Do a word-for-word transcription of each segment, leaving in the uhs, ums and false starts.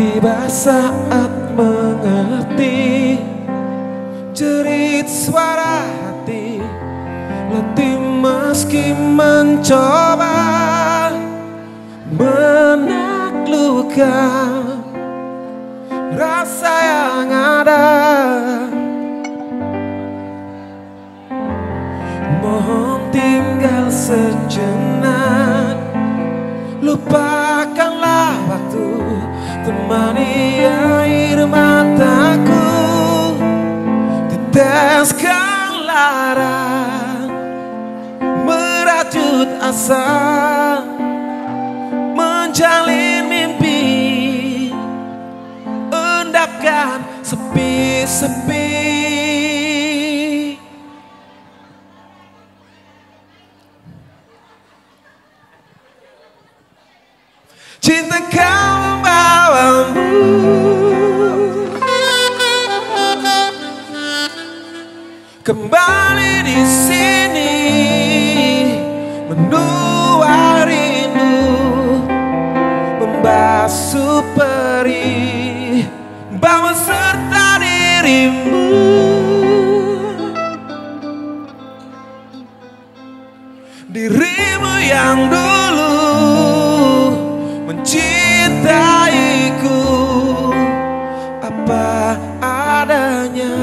Tiba saat mengerti jerit suara hati, letih meski mencoba menaklukkan rasa yang ada. Mohon tinggal sejenak, lupakanlah waktu, temani air mataku, teteskan lara, merajut asa, menjalin mimpi, endapkan sepi-sepi. Cinta kau membawamu kembali di sini, menua rindu, membasuh perih, bawa serta dirimu. Dirimu yang dulu mencintaiku apa adanya.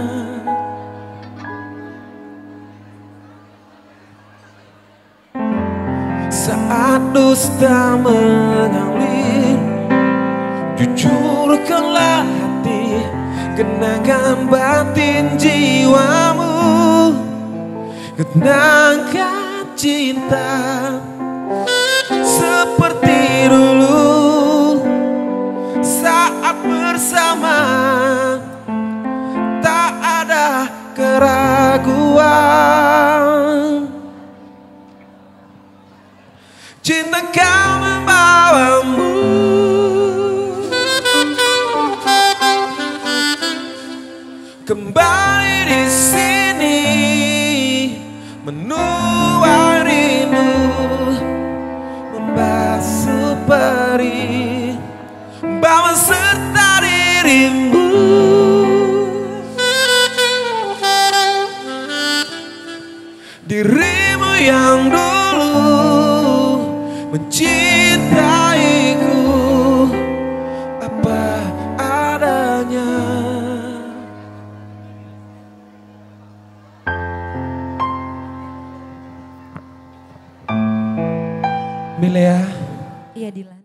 Saat dusta mengalir, jujurkanlah hati, kenangkan batin jiwamu, kenangkan cinta seperti dulu saat bersama, tak ada keraguan. Cinta kau membawamu kembali di sini, menua rindu, membasuh perih, bawa serta dirimu. Dirimu yang dulu mencintaiku apa adanya. Milea. Iya, Dilan.